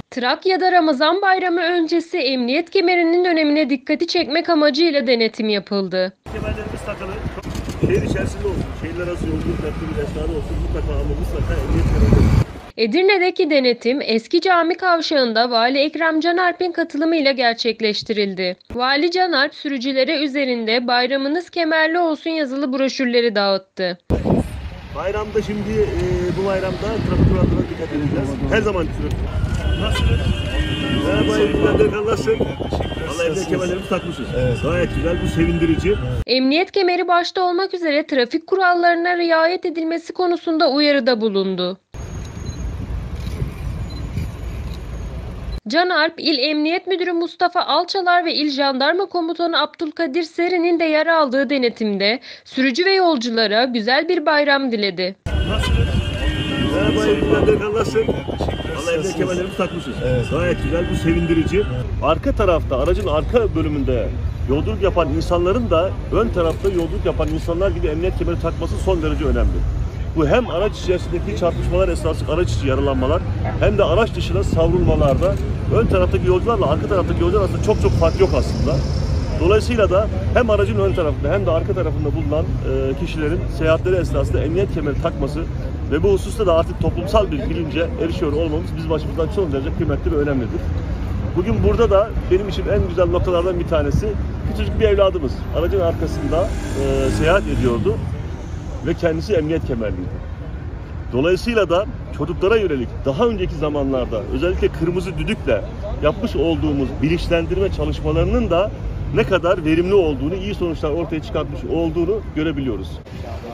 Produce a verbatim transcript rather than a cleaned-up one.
Trakya'da Ramazan Bayramı öncesi emniyet kemerinin önemine dikkati çekmek amacıyla denetim yapıldı. Kemerlerimiz takılı. Şehir içerisinde olsun, şehirler arası yolculuk yaptığımız esnada olsun mutlaka ama mutlaka emniyet kemerleri. Edirne'deki denetim Eski Cami Kavşağı'nda Vali Ekrem Canalp'in katılımıyla gerçekleştirildi. Vali Canalp sürücülere üzerinde "Bayramınız kemerli olsun" yazılı broşürleri dağıttı. Bayramda şimdi e, bu bayramda trafik kurallarına dikkat edeceğiz. Her zaman trafik. Nasılsınız? Merhaba, iyi günler. Nasılsın? Vallahi emniyet kemerlerimizi takmışız. Evet. Gayet güzel, bu sevindirici. Emniyet kemeri başta olmak üzere trafik kurallarına riayet edilmesi konusunda uyarıda bulundu. Canalp, İl Emniyet Müdürü Mustafa Alçalar ve İl Jandarma Komutanı Abdülkadir Seri'nin de yer aldığı denetimde sürücü ve yolculara güzel bir bayram diledi. Nasılsınız? Merhaba, iyi günler. Nasılsın? Vallahi emniyet kemerlerimizi takmışız. Evet. Gayet güzel, bu sevindirici. Arka tarafta, aracın arka bölümünde yolculuk yapan insanların da ön tarafta yolculuk yapan insanlar gibi emniyet kemeri takması son derece önemli. Bu hem araç içerisindeki çarpışmalar esnasında araç içi yaralanmalar hem de araç dışına savrulmalarda ön taraftaki yolcularla arka taraftaki yolcular arasında çok çok fark yok aslında. Dolayısıyla da hem aracın ön tarafında hem de arka tarafında bulunan e, kişilerin seyahatleri esnasında emniyet kemeri takması ve bu hususta da artık toplumsal bir bilince erişiyor olmamız bizim açımızdan çok derece kıymetli ve önemlidir. Bugün burada da benim için en güzel noktalardan bir tanesi küçücük bir evladımız aracın arkasında e, seyahat ediyordu ve kendisi emniyet kemerliydi. Dolayısıyla da çocuklara yönelik daha önceki zamanlarda özellikle kırmızı düdükle yapmış olduğumuz bilinçlendirme çalışmalarının da ne kadar verimli olduğunu, iyi sonuçlar ortaya çıkartmış olduğunu görebiliyoruz.